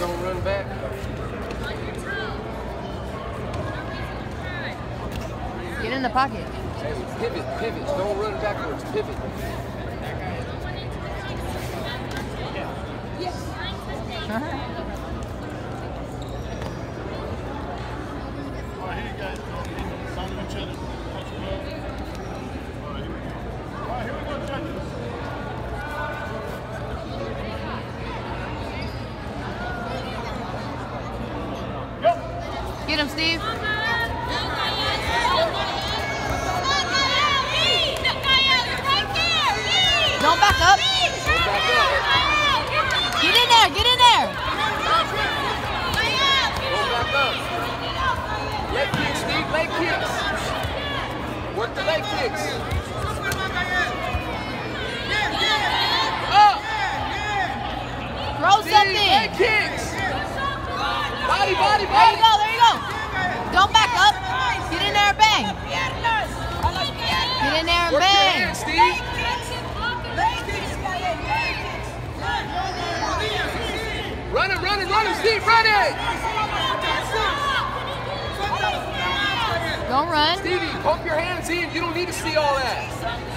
don't run back. Get in the pocket. Pivot. Don't run backwards. Pivot. Yes. All right, here you guys go. Sign each other. Touch well. All right, here we go, judges. Go. Get him, Steve. Don't back up. Get in there. Get in there. Don't back up. Leg kicks, Steve. Leg kicks. Work the leg kicks. Up. Throw Steve, something. leg kicks. Body. There you go. There you go. Don't back up. Get in there and bang. Get in there and Work your bang. hands, Steve. Run it, Steve, run it! Don't run. Stevie, pump your hands in. You don't need to see all that.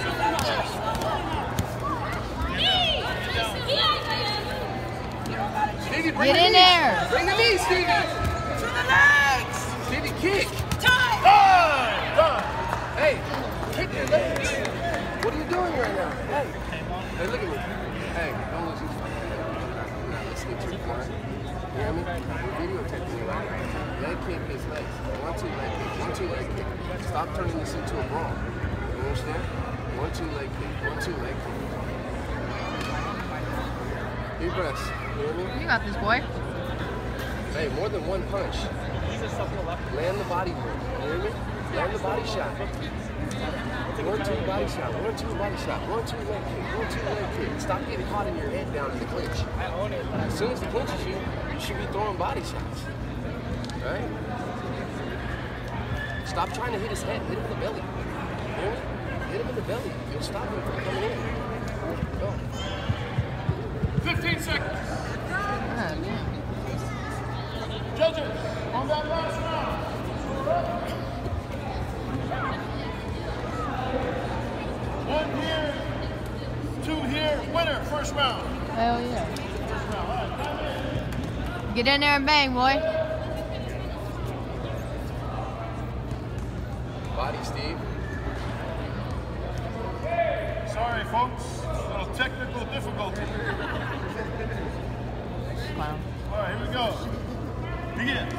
Stevie, bring Get the in knees. there. Bring the knees, Stevie. To the legs. Stevie, kick. Time. Done. Hey, kick your legs. What are you doing right now? Hey, look at me. Hey, don't lose your phone. We're not listening to you, all right? You hear me? We're videotaping you right now. Leg kick his legs. 1-2 leg kick. 1-2 leg kick. Stop turning this into a brawl. You understand? 1-2 leg kick. 1-2 leg kick. Deep breaths. You hear me? You got this, boy. Hey, more than one punch. Land the body move. You hear me? Land the body shot. 1-2 body shot. 1-2 body shot. 1-2 leg kick. 1-2 leg kick. Stop getting caught in your head down in the clinch. As soon as he clinches you, you should be throwing body shots. Right? Stop trying to hit his head. Hit him in the belly. You hear me? Hit him in the belly. You'll stop him from coming in. Go. 15 seconds. Ah, man. Judges, on that last round. 1 here, 2 here. Winner, first round. Hell yeah. First round. All right, time in. Get in there and bang, boy. Body, Steve. Sorry, folks. A little technical difficulty. Wow. All right, here we go. Begin.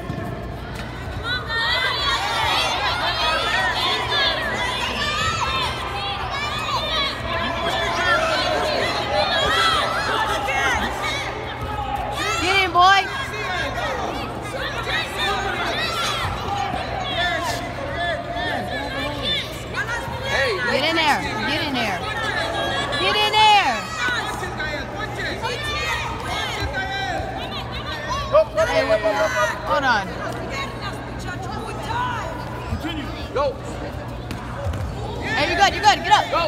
Get in, boy. Hey, Get in there. Get in there. Get in there. Hey, hold on. Continue. Go. Hey, you're good. You're good. Get up. Go.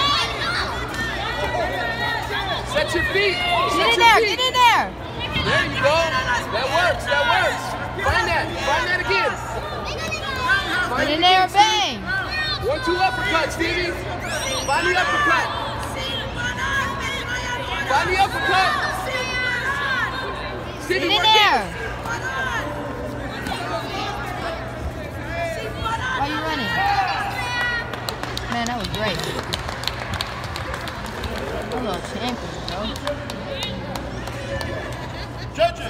Set your feet. Get in there. Get in there. There you go. That works. That works. Find that. Find that again. Get in there and bang. 1-2 uppercut, Stevie. Find the uppercut. Find the uppercut. Stevie, Get in work there. it. Why are you running? Man, that was great. A little champion, bro. Judges.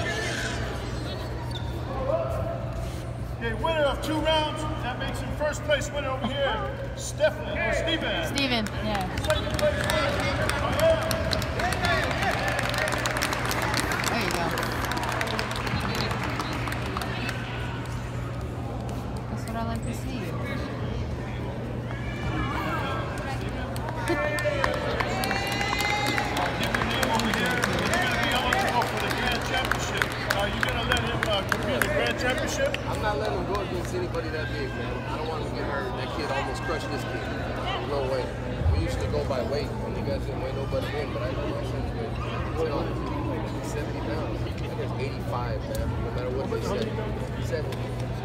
Okay, winner of 2 rounds. That makes him first place winner over here. Steven. Steven, yeah. Second place winner. Oh, yeah. There you go. That's what I like to see. Give your name over here. You're going to be eligible for the Grand Championship. Are you going to let him compete in the Grand Championship? I'm not letting him go against anybody that big, man. I don't want him to get hurt. That kid almost crushed this kid. No way. We used to go by weight, and you guys didn't weigh nobody in, but I know my son's weight. He's 70 pounds. I think it's 85, man. No matter what they say. 70.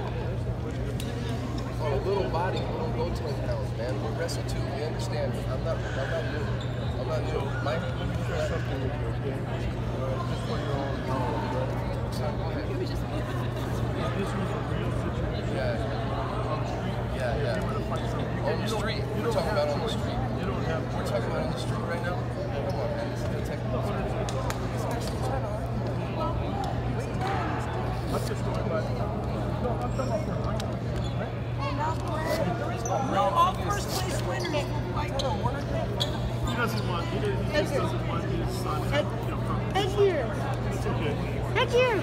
On a little body, we don't go 10 pounds, man. We wrestle too. We understand. I'm not new. I'm not new. Mike, let me share something with you, okay? Just for your own knowledge. So, go ahead. This was a real situation. Yeah. On the street. We're talking about on the street. You don't have. We're talking about on the street right now. Come on, man. This is the technical street. I'm just going by. No, I'm talking about for No, all first place winners like the winner. he doesn't want. He just doesn't want his son. You know, from. Thank you. It's okay. Thank you.